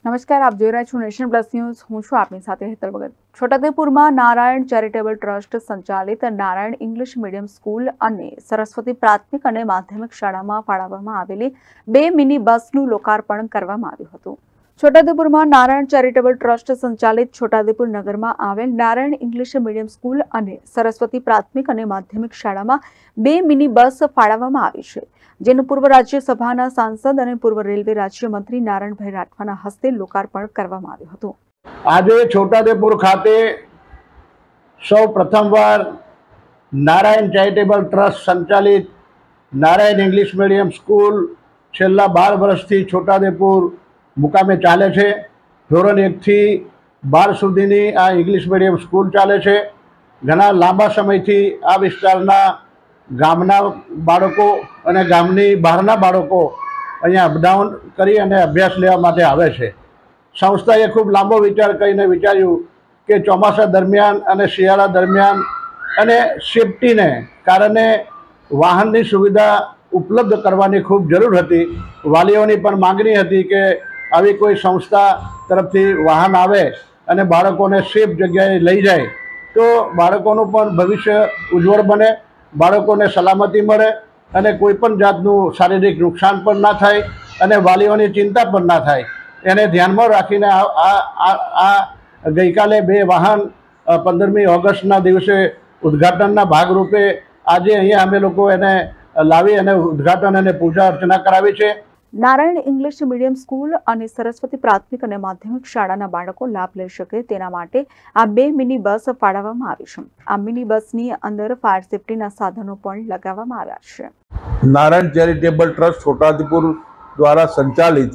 નમસ્કાર, આપ જોઈ રહ્યા છો નેશન પ્લસ ન્યૂઝ. હું છું આપની સાથે હેતલ ભગત. છોટાઉદેપુરમાં નારાયણ ચેરિટેબલ ટ્રસ્ટ સંચાલિત નારાયણ ઇંગ્લિશ મીડિયમ સ્કૂલ અને સરસ્વતી પ્રાથમિક અને માધ્યમિક શાળામાં ફાળવવામાં આવેલી 2 મિની બસનું લોકાર્પણ કરવામાં આવ્યું હતું. છોટાઉદેપુરમાં નારાયણ ચેરિટેબલ ટ્રસ્ટ સંચાલિત છોટાઉદેપુર નગરમાં આવેલ નારાયણ ઇંગ્લિશ મીડિયમ સ્કૂલ અને સરસ્વતી પ્રાથમિક અને માધ્યમિક શાળામાં 2 મિની બસ ફાળવવામાં આવી છે, જેનું પૂર્વ રાજ્યસભાના સાંસદ અને પૂર્વ રેલવે રાજ્યમંત્રી નારાયણભાઈ રાઠવાના હસ્તે લોકાર્પણ કરવામાં આવ્યું હતું. આજે છોટાઉદેપુર ખાતે સૌ પ્રથમવાર નારાયણ ચેરિટેબલ ટ્રસ્ટ સંચાલિત નારાયણ ઇંગ્લિશ મીડિયમ સ્કૂલ છેલ્લા 12 વર્ષથી છોટાઉદેપુર મુકામે ચાલે છે. ધોરણ 1 થી 12 સુધીની આ ઇંગ્લિશ મીડિયમ સ્કૂલ ચાલે છે. ઘણા લાંબા સમયથી આ વિસ્તારના ગામના બાળકો અને ગામની બહારના બાળકો અહીંયા અપડાઉન કરી અને અભ્યાસ લેવા માટે આવે છે. સંસ્થાએ ખૂબ લાંબો વિચાર કરીને વિચાર્યું કે ચોમાસા દરમિયાન અને શિયાળા દરમિયાન અને સેફટીને કારણે વાહનની સુવિધા ઉપલબ્ધ કરવાની ખૂબ જરૂર હતી. વાલીઓની પણ માગણી હતી કે આવી કોઈ સંસ્થા તરફથી વાહન આવે અને બાળકોને સેફ જગ્યાએ લઈ જાય તો બાળકોનું પણ ભવિષ્ય ઉજ્જવળ બને, બાળકોને સલામતી મળે અને કોઈ પણ જાતનું શારીરિક નુકસાન પણ ના થાય અને વાલીઓની ચિંતા પણ ના થાય. એને ધ્યાનમાં રાખીને આ ગઈકાલે 2 વાહન 15મી ઓગસ્ટના દિવસે ઉદ્ઘાટનના ભાગરૂપે આજે અહીંયા અમે લોકો એને લાવી અને ઉદ્ઘાટન અને પૂજા અર્ચના કરાવી છે. નારાયણ ઇંગ્લિશ મીડિયમ સ્કૂલ અને સરસ્વતી પ્રાથમિક અને માધ્યમિક શાળાના બાળકો લાભ લઈ શકે તેના માટે આ 2 મિની બસ ફાળવવામાં આવી છે. આ મિની બસની અંદર ફાયર સેફટીના સાધનો પણ લગાવવામાં આવ્યા છે. નારાયણ ચેરિટેબલ ટ્રસ્ટ છોટાઉદેપુર દ્વારા સંચાલિત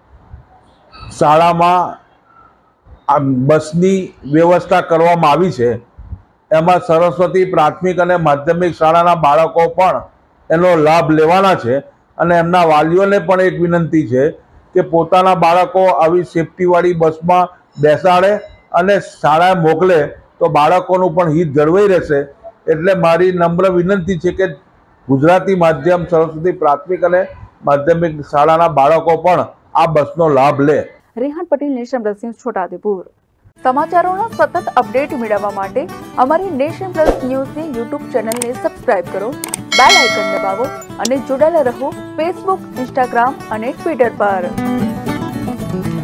શાળામાં આ બસની વ્યવસ્થા કરવામાં આવી છે. એમાં સરસ્વતી પ્રાથમિક અને માધ્યમિક શાળાના બાળકો પણ એનો લાભ લેવાના છે અને એમના વાલીઓને પણ એક વિનંતી છે કે પોતાના બાળકો આવી સેફટીવાળી બસમાં બેસાડે અને શાળાએ મોકલે તો બાળકોનું પણ હિત જળવાઈ રહેશે. એટલે મારી નમ્ર વિનંતી છે કે ગુજરાતી માધ્યમ સરસ્વતી પ્રાથમિક અને માધ્યમિક શાળાના બાળકો પણ આ બસનો લાભ લે. Rehan Patel, nation plus news, Chhotaudepur. સમાચારોનો સતત અપડેટ મેળવવા માટે અમારી નેશન પ્લસ ન્યૂઝની યુટ્યુબ ચેનલને સબસ્ક્રાઇબ કરો, બેલ આઇકન દબાવો અને જોડાયેલા રહો ફેસબુક, ઇન્સ્ટાગ્રામ અને ટ્વિટર પર.